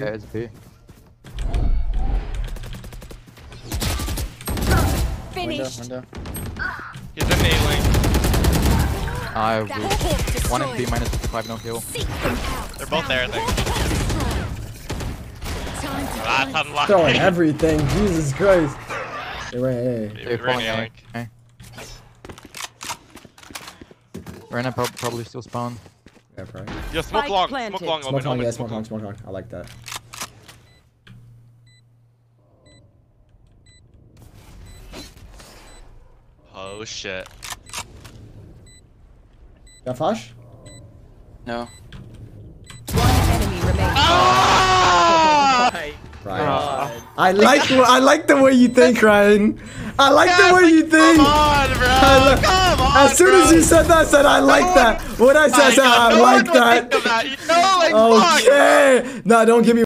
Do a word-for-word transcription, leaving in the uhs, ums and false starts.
Yeah, it's B. Finished. Window, window. He's in A lane. I will. One M P minus fifty-five, no kill. They're both there, I think. That's unlucky. Throwing everything, Jesus Christ. They ran A. They're falling A. Okay. Rena pro probably still spawn. Yeah, probably. Yo, smoke long, smoke long, smoke open, long, open, yeah, smoke smoke long, smoke long. I like that. Oh shit. Got flash? No. One enemy remains. Oh! Ryan. Oh. I like I like the way you think, Ryan. I like yeah, the way you think. Come on, bro. Come on, as soon bro. as you said that, I said I like no that. What I said, I, said, I, I no like that. that. You know, like, okay. Fuck. No, don't give me.